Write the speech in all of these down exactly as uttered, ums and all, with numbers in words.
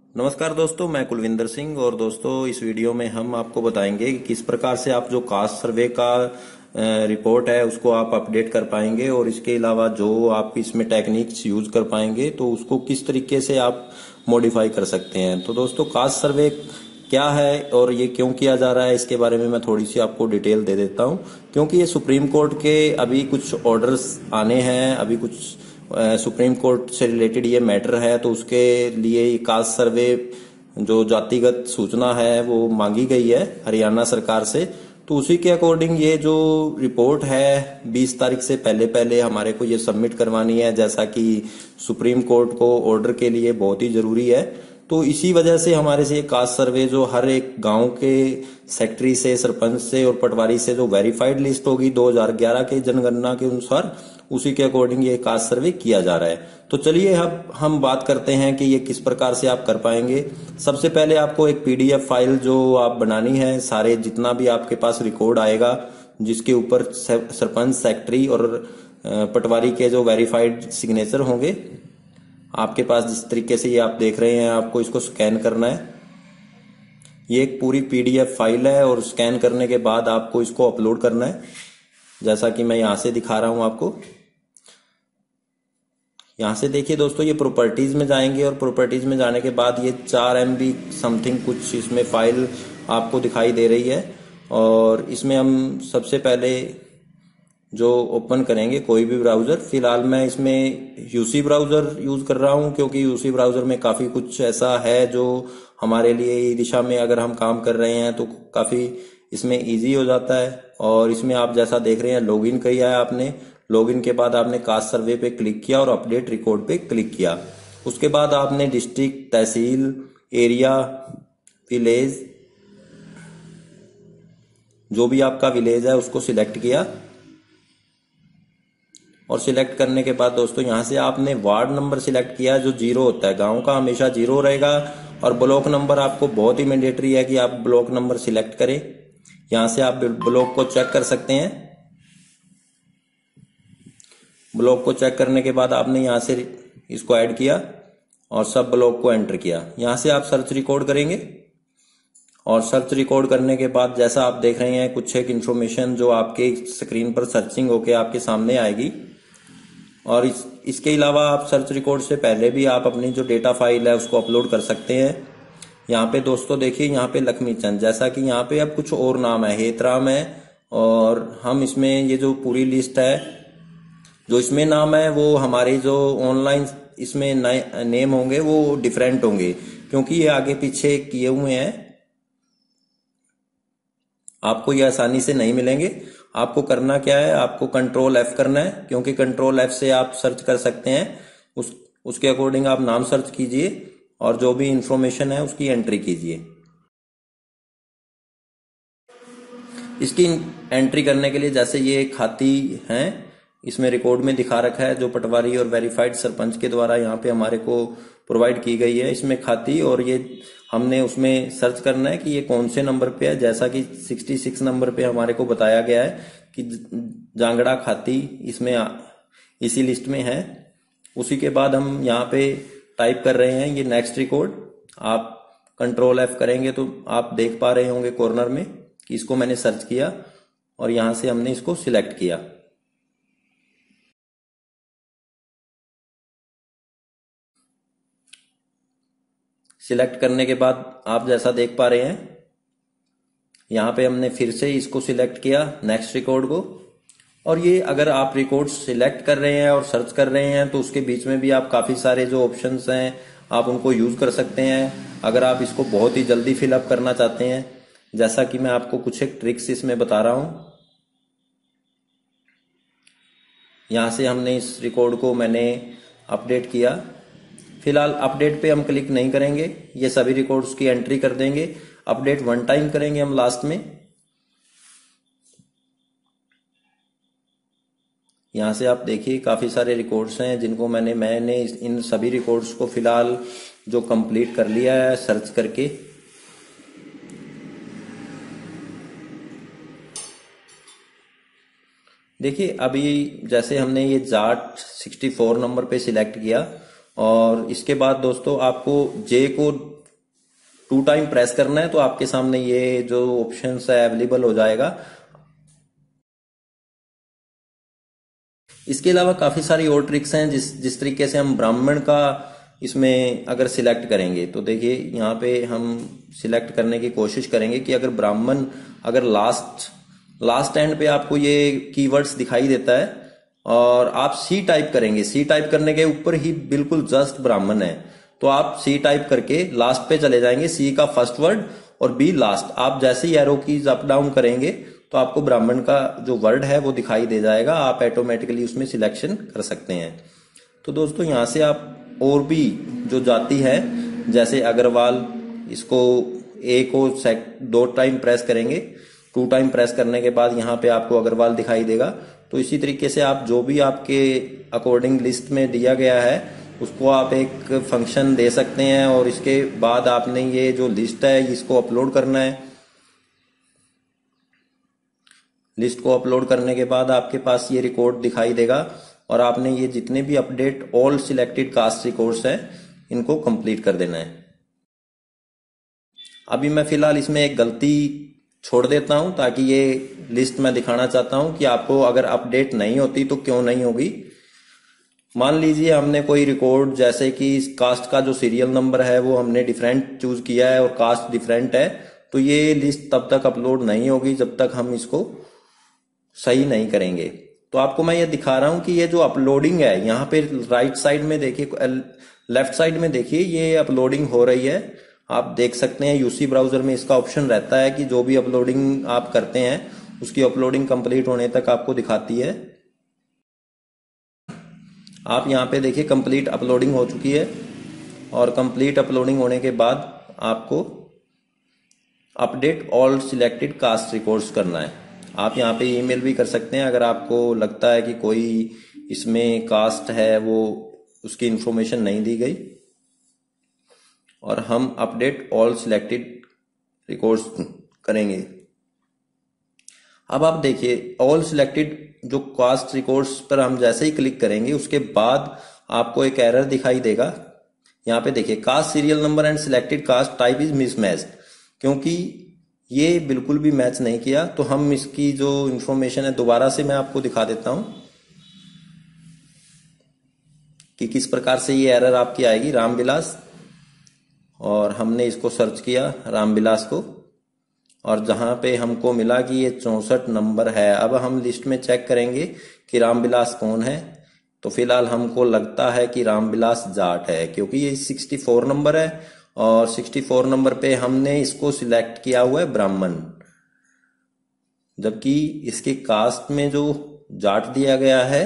नमस्कार दोस्तों, मैं कुलविंदर सिंह। और दोस्तों, इस वीडियो में हम आपको बताएंगे कि किस प्रकार से आप जो कास्ट सर्वे का अ, रिपोर्ट है उसको आप अपडेट कर पाएंगे, और इसके अलावा जो आप इसमें टेक्निक्स यूज कर पाएंगे तो उसको किस तरीके से आप मॉडिफाई कर सकते हैं। तो दोस्तों, कास्ट सर्वे क्या है और ये क्यों किया जा रहा है, इसके बारे में मैं थोड़ी सी आपको डिटेल दे देता हूँ। क्योंकि ये सुप्रीम कोर्ट के अभी कुछ ऑर्डर्स आने हैं, अभी कुछ सुप्रीम कोर्ट से रिलेटेड ये मैटर है, तो उसके लिए कास्ट सर्वे जो जातिगत सूचना है वो मांगी गई है हरियाणा सरकार से। तो उसी के अकॉर्डिंग ये जो रिपोर्ट है बीस तारीख से पहले पहले हमारे को ये सबमिट करवानी है, जैसा कि सुप्रीम कोर्ट को ऑर्डर के लिए बहुत ही जरूरी है। तो इसी वजह से हमारे से ये कास्ट सर्वे जो हर एक गांव के सेक्रेटरी से, सरपंच से और पटवारी से जो वेरीफाइड लिस्ट होगी दो हज़ार ग्यारह के जनगणना के अनुसार, उसी के अकॉर्डिंग ये कास्ट सर्वे किया जा रहा है। तो चलिए अब हम बात करते हैं कि ये किस प्रकार से आप कर पाएंगे। सबसे पहले आपको एक पीडीएफ फाइल जो आप बनानी है, सारे जितना भी आपके पास रिकॉर्ड आएगा जिसके ऊपर सरपंच, सेक्रेटरी और पटवारी के जो वेरीफाइड सिग्नेचर होंगे आपके पास, जिस तरीके से ये आप देख रहे हैं, आपको इसको स्कैन करना है। ये एक पूरी पीडीएफ फाइल है और स्कैन करने के बाद आपको इसको अपलोड करना है, जैसा कि मैं यहां से दिखा रहा हूं आपको। यहां से देखिए दोस्तों, ये प्रॉपर्टीज में जाएंगे और प्रॉपर्टीज में जाने के बाद ये चार एम बी समथिंग कुछ इसमें फाइल आपको दिखाई दे रही है। और इसमें हम सबसे पहले जो ओपन करेंगे कोई भी ब्राउजर, फिलहाल मैं इसमें यूसी ब्राउजर यूज कर रहा हूं, क्योंकि यूसी ब्राउजर में काफी कुछ ऐसा है जो हमारे लिए ई दिशा में अगर हम काम कर रहे हैं तो काफी इसमें इजी हो जाता है। और इसमें आप जैसा देख रहे हैं, लॉगिन किया है आपने, लॉगिन के बाद आपने कास्ट सर्वे पे क्लिक किया और अपडेट रिकॉर्ड पे क्लिक किया। उसके बाद आपने डिस्ट्रिक्ट, तहसील, एरिया, विलेज, जो भी आपका विलेज है उसको सिलेक्ट किया। और सिलेक्ट करने के बाद दोस्तों यहां से आपने वार्ड नंबर सिलेक्ट किया जो जीरो होता है, गांव का हमेशा जीरो रहेगा। और ब्लॉक नंबर आपको बहुत ही मैंडेटरी है कि आप ब्लॉक नंबर सिलेक्ट करें। यहां से आप ब्लॉक को चेक कर सकते हैं। ब्लॉक को चेक करने के बाद आपने यहां से इसको ऐड किया और सब ब्लॉक को एंटर किया। यहां से आप सर्च रिकॉर्ड करेंगे और सर्च रिकॉर्ड करने के बाद जैसा आप देख रहे हैं, कुछ एक इंफॉर्मेशन जो आपके स्क्रीन पर सर्चिंग होके आपके सामने आएगी। और इस, इसके अलावा आप सर्च रिकॉर्ड से पहले भी आप अपनी जो डेटा फाइल है उसको अपलोड कर सकते हैं। यहाँ पे दोस्तों देखिए, यहाँ पे लक्ष्मी चंद, जैसा कि यहाँ पे अब कुछ और नाम है, हेतराम है। और हम इसमें ये जो पूरी लिस्ट है, जो इसमें नाम है वो हमारे जो ऑनलाइन इसमें नेम होंगे वो डिफरेंट होंगे, क्योंकि ये आगे पीछे किए हुए हैं, आपको ये आसानी से नहीं मिलेंगे। आपको करना क्या है, आपको कंट्रोल एफ करना है, क्योंकि कंट्रोल एफ से आप सर्च कर सकते हैं। उस उसके अकॉर्डिंग आप नाम सर्च कीजिए और जो भी इंफॉर्मेशन है उसकी एंट्री कीजिए। इसकी एंट्री करने के लिए जैसे ये खाती है, इसमें रिकॉर्ड में दिखा रखा है जो पटवारी और वेरीफाइड सरपंच के द्वारा यहाँ पे हमारे को प्रोवाइड की गई है, इसमें खाती। और ये हमने उसमें सर्च करना है कि ये कौन से नंबर पे है, जैसा कि छियासठ नंबर पे हमारे को बताया गया है कि जांगड़ा खाती इसमें इसी लिस्ट में है। उसी के बाद हम यहाँ पे टाइप कर रहे हैं ये नेक्स्ट रिकॉर्ड। आप कंट्रोल एफ करेंगे तो आप देख पा रहे होंगे कॉर्नर में कि इसको मैंने सर्च किया और यहां से हमने इसको सिलेक्ट किया। सिलेक्ट करने के बाद आप जैसा देख पा रहे हैं, यहां पे हमने फिर से इसको सिलेक्ट किया नेक्स्ट रिकॉर्ड को। और ये अगर आप रिकॉर्ड सिलेक्ट कर रहे हैं और सर्च कर रहे हैं तो उसके बीच में भी आप काफी सारे जो ऑप्शंस हैं आप उनको यूज कर सकते हैं। अगर आप इसको बहुत ही जल्दी फिलअप करना चाहते हैं, जैसा कि मैं आपको कुछ एक ट्रिक्स इसमें बता रहा हूं। यहां से हमने इस रिकॉर्ड को मैंने अपडेट किया। फिलहाल अपडेट पे हम क्लिक नहीं करेंगे, ये सभी रिकॉर्ड्स की एंट्री कर देंगे। अपडेट वन टाइम करेंगे हम लास्ट में। यहां से आप देखिए काफी सारे रिकॉर्ड्स हैं जिनको मैंने मैंने इन सभी रिकॉर्ड्स को फिलहाल जो कंप्लीट कर लिया है सर्च करके। देखिए अभी जैसे हमने ये जाट चौंसठ नंबर पे सिलेक्ट किया और इसके बाद दोस्तों आपको जे को टू टाइम प्रेस करना है तो आपके सामने ये जो ऑप्शन है अवेलेबल हो जाएगा। इसके अलावा काफी सारी और ट्रिक्स हैं जिस जिस तरीके से हम ब्राह्मण का इसमें अगर सिलेक्ट करेंगे तो देखिए यहाँ पे हम सिलेक्ट करने की कोशिश करेंगे कि अगर ब्राह्मण अगर लास्ट लास्ट एंड पे आपको ये कीवर्ड्स दिखाई देता है और आप सी टाइप करेंगे, सी टाइप करने के ऊपर ही बिल्कुल जस्ट ब्राह्मण है तो आप सी टाइप करके लास्ट पे चले जाएंगे, सी का फर्स्ट वर्ड और बी लास्ट। आप जैसे ही एरो कीज अप डाउन करेंगे तो आपको ब्राह्मण का जो वर्ड है वो दिखाई दे जाएगा, आप ऑटोमेटिकली उसमें सिलेक्शन कर सकते हैं। तो दोस्तों यहाँ से आप और भी जो जाति है जैसे अग्रवाल, इसको ए को दो टाइम प्रेस करेंगे, टू टाइम प्रेस करने के बाद यहाँ पे आपको अग्रवाल दिखाई देगा। तो इसी तरीके से आप जो भी आपके अकॉर्डिंग लिस्ट में दिया गया है उसको आप एक फंक्शन दे सकते हैं और इसके बाद आपने ये जो लिस्ट है इसको अपलोड करना है। लिस्ट को अपलोड करने के बाद आपके पास ये रिकॉर्ड दिखाई देगा और आपने ये जितने भी update all selected caste records है इनको कंप्लीट कर देना है। अभी मैं फिलहाल इसमें एक गलती छोड़ देता हूं ताकि ये लिस्ट मैं दिखाना चाहता हूं कि आपको अगर अपडेट नहीं होती तो क्यों नहीं होगी। मान लीजिए हमने कोई रिकॉर्ड जैसे कि कास्ट का जो सीरियल नंबर है वो हमने डिफरेंट चूज किया है और कास्ट डिफरेंट है, तो ये लिस्ट तब तक अपलोड नहीं होगी जब तक हम इसको सही नहीं करेंगे। तो आपको मैं ये दिखा रहा हूं कि ये जो अपलोडिंग है यहाँ पे राइट साइड में देखिए, लेफ्ट साइड में देखिए ये अपलोडिंग हो रही है। आप देख सकते हैं यूसी ब्राउजर में इसका ऑप्शन रहता है कि जो भी अपलोडिंग आप करते हैं उसकी अपलोडिंग कंप्लीट होने तक आपको दिखाती है। आप यहाँ पे देखिए कंप्लीट अपलोडिंग हो चुकी है और कंप्लीट अपलोडिंग होने के बाद आपको update all selected caste records करना है। आप यहाँ पे ईमेल भी कर सकते हैं अगर आपको लगता है कि कोई इसमें कास्ट है वो उसकी इंफॉर्मेशन नहीं दी गई। और हम अपडेट ऑल सिलेक्टेड रिकॉर्ड्स करेंगे। अब आप देखिए ऑल सिलेक्टेड जो कास्ट रिकॉर्ड्स पर हम जैसे ही क्लिक करेंगे उसके बाद आपको एक एरर दिखाई देगा। यहाँ पे देखिए caste serial number and selected caste type is mismatched, क्योंकि ये बिल्कुल भी मैच नहीं किया। तो हम इसकी जो इंफॉर्मेशन है दोबारा से मैं आपको दिखा देता हूं कि किस प्रकार से ये एरर आपकी आएगी। रामविलास, और हमने इसको सर्च किया रामविलास को और जहां पे हमको मिला कि ये चौसठ नंबर है। अब हम लिस्ट में चेक करेंगे कि रामविलास कौन है, तो फिलहाल हमको लगता है कि रामविलास जाट है क्योंकि ये चौंसठ नंबर है और चौंसठ नंबर पे हमने इसको सिलेक्ट किया हुआ है ब्राह्मण, जबकि इसके कास्ट में जो जाट दिया गया है।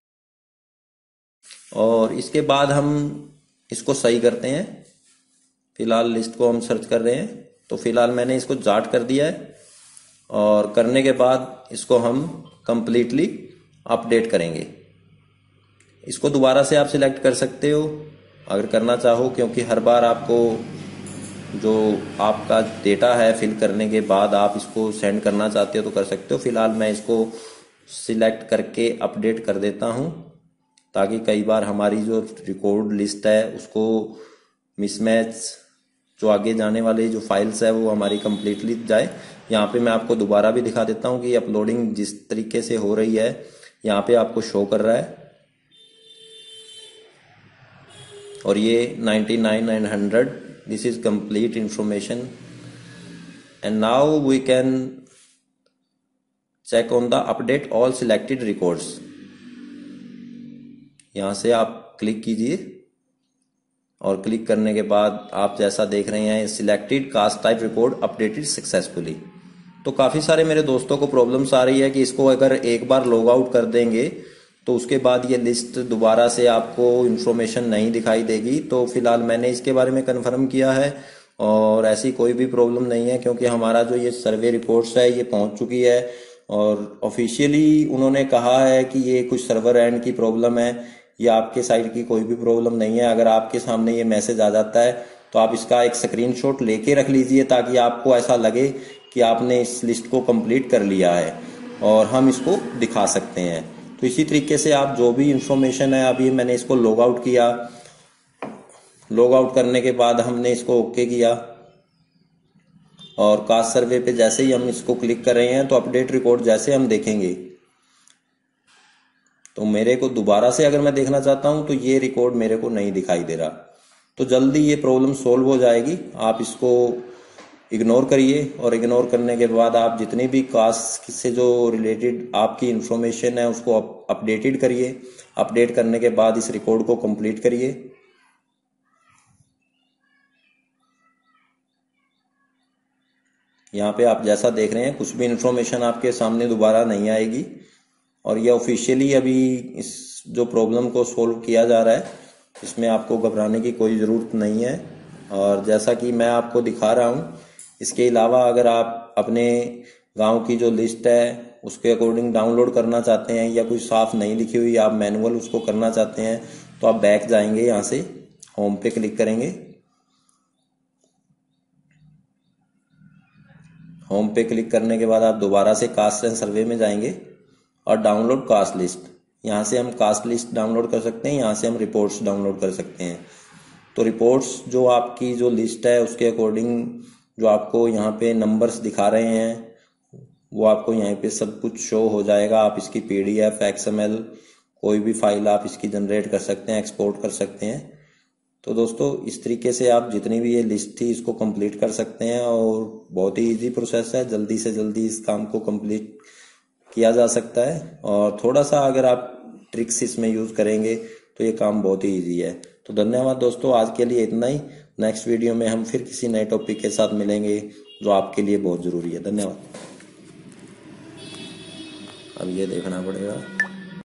और इसके बाद हम इसको सही करते हैं। फिलहाल लिस्ट को हम सर्च कर रहे हैं तो फिलहाल मैंने इसको जाट कर दिया है और करने के बाद इसको हम कंप्लीटली अपडेट करेंगे। इसको दोबारा से आप सिलेक्ट कर सकते हो अगर करना चाहो, क्योंकि हर बार आपको जो आपका डेटा है फिल करने के बाद आप इसको सेंड करना चाहते हो तो कर सकते हो। फिलहाल मैं इसको सिलेक्ट करके अपडेट कर देता हूं ताकि कई बार हमारी जो रिकॉर्ड लिस्ट है उसको मिसमैच, जो आगे जाने वाले जो फाइल्स है वो हमारी कंप्लीटली जाए। यहाँ पे मैं आपको दोबारा भी दिखा देता हूँ कि अपलोडिंग जिस तरीके से हो रही है यहाँ पे आपको शो कर रहा है और ये ninety nine nine hundred, this is complete information and now we can check on the update all selected records. यहां से आप क्लिक कीजिए और क्लिक करने के बाद आप जैसा देख रहे हैं selected caste type record updated successfully. तो काफी सारे मेरे दोस्तों को प्रॉब्लम्स आ रही है कि इसको अगर एक बार लॉग आउट कर देंगे तो उसके बाद ये लिस्ट दोबारा से आपको इंफॉर्मेशन नहीं दिखाई देगी। तो फिलहाल मैंने इसके बारे में कंफर्म किया है और ऐसी कोई भी प्रॉब्लम नहीं है क्योंकि हमारा जो ये सर्वे रिपोर्ट्स है ये पहुंच चुकी है और ऑफिशियली उन्होंने कहा है कि ये कुछ सर्वर एंड की प्रॉब्लम है, ये आपके साइड की कोई भी प्रॉब्लम नहीं है। अगर आपके सामने ये मैसेज आ जाता है तो आप इसका एक स्क्रीनशॉट लेके रख लीजिए ताकि आपको ऐसा लगे कि आपने इस लिस्ट को कंप्लीट कर लिया है और हम इसको दिखा सकते हैं। तो इसी तरीके से आप जो भी इंफॉर्मेशन है, अभी मैंने इसको लॉग आउट किया, लॉग आउट करने के बाद हमने इसको ओके किया और कास्ट सर्वे पे जैसे ही हम इसको क्लिक कर रहे हैं तो अपडेट रिपोर्ट जैसे हम देखेंगे तो मेरे को दोबारा से अगर मैं देखना चाहता हूं तो ये रिकॉर्ड मेरे को नहीं दिखाई दे रहा। तो जल्दी ये प्रॉब्लम सोल्व हो जाएगी। आप इसको इग्नोर करिए और इग्नोर करने के बाद आप जितनी भी कास्ट से जो रिलेटेड आपकी इंफॉर्मेशन है उसको अपडेटेड करिए। अपडेट करने के बाद इस रिकॉर्ड को कंप्लीट करिए। यहाँ पे आप जैसा देख रहे हैं कुछ भी इंफॉर्मेशन आपके सामने दोबारा नहीं आएगी और ये ऑफिशियली अभी इस जो प्रॉब्लम को सोल्व किया जा रहा है, इसमें आपको घबराने की कोई ज़रूरत नहीं है। और जैसा कि मैं आपको दिखा रहा हूँ, इसके अलावा अगर आप अपने गांव की जो लिस्ट है उसके अकॉर्डिंग डाउनलोड करना चाहते हैं या कोई साफ नहीं लिखी हुई आप मैनुअल उसको करना चाहते हैं तो आप बैक जाएंगे, यहाँ से होम पे क्लिक करेंगे। होम पे क्लिक करने के बाद आप दोबारा से कास्ट एंड सर्वे में जाएंगे और डाउनलोड कास्ट लिस्ट, यहाँ से हम कास्ट लिस्ट डाउनलोड कर सकते हैं, यहाँ से हम रिपोर्ट्स डाउनलोड कर सकते हैं। तो रिपोर्ट्स जो आपकी जो लिस्ट है उसके अकॉर्डिंग जो आपको यहाँ पे नंबर्स दिखा रहे हैं वो आपको यहाँ पे सब कुछ शो हो जाएगा। आप इसकी पीडीएफ, एक्सएमएल कोई भी फाइल आप इसकी जनरेट कर सकते हैं, एक्सपोर्ट कर सकते हैं। तो दोस्तों इस तरीके से आप जितनी भी ये लिस्ट थी इसको कंप्लीट कर सकते हैं और बहुत ही इजी प्रोसेस है। जल्दी से जल्दी इस काम को कंप्लीट किया जा सकता है और थोड़ा सा अगर आप ट्रिक्स इसमें यूज करेंगे तो ये काम बहुत ही इजी है। तो धन्यवाद दोस्तों, आज के लिए इतना ही। नेक्स्ट वीडियो में हम फिर किसी नए टॉपिक के साथ मिलेंगे जो आपके लिए बहुत जरूरी है। धन्यवाद। अब ये देखना पड़ेगा।